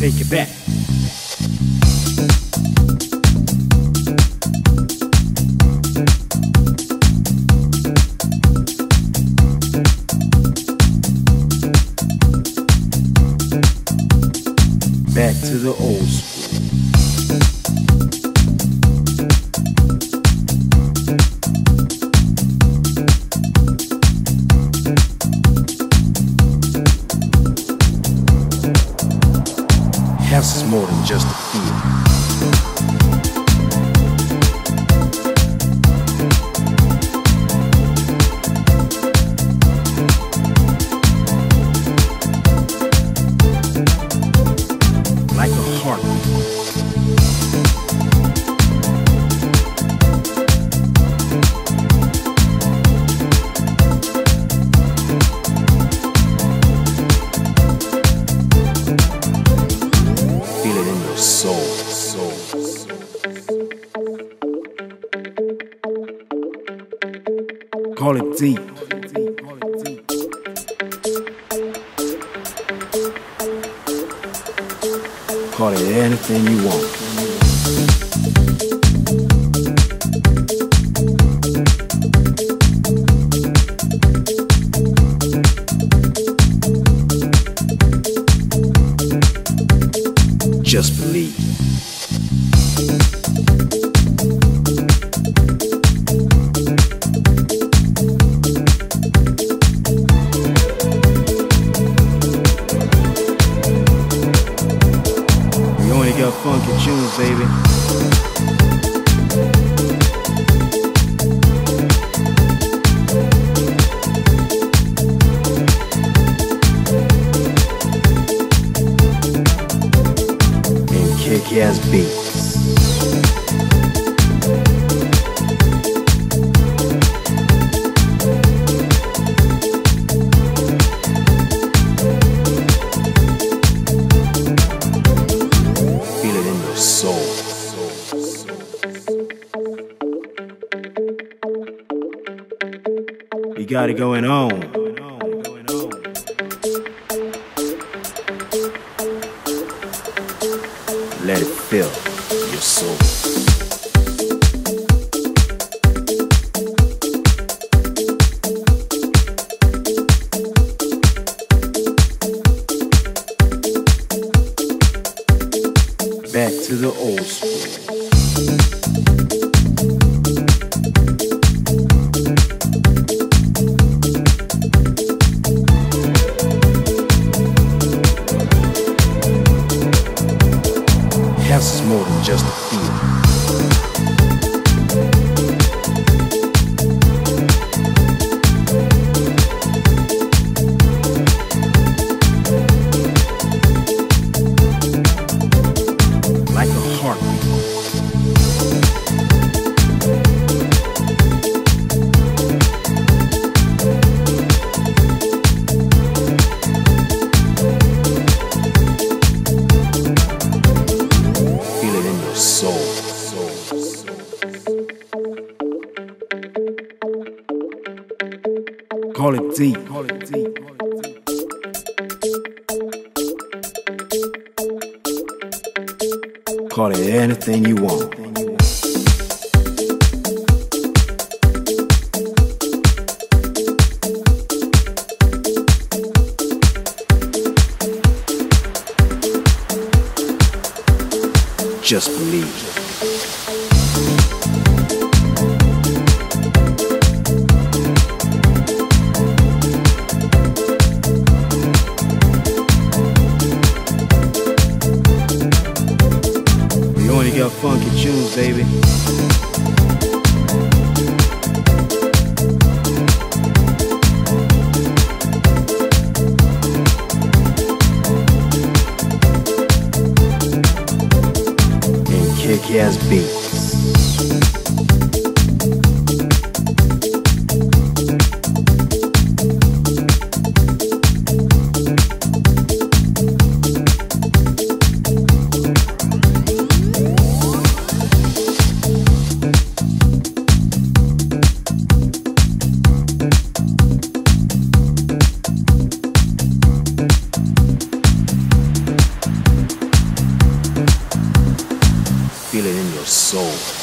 Take it back. Back to the old school. House is more than just a feel. Like a heartbeat. Feel it in your soul. Call it deep. Call it anything you want. Just believe. We only got funky tunes, baby. And kick-ass beats. Feel it in your soul. You got it going on. Let it fill your soul. Back to the old school. House is more than just a feel. Like a heartbeat. Feel it in your soul. Call it deep. Call it anything you want. Just believe. We only got funky tunes, baby. And kick-ass beats. your soul.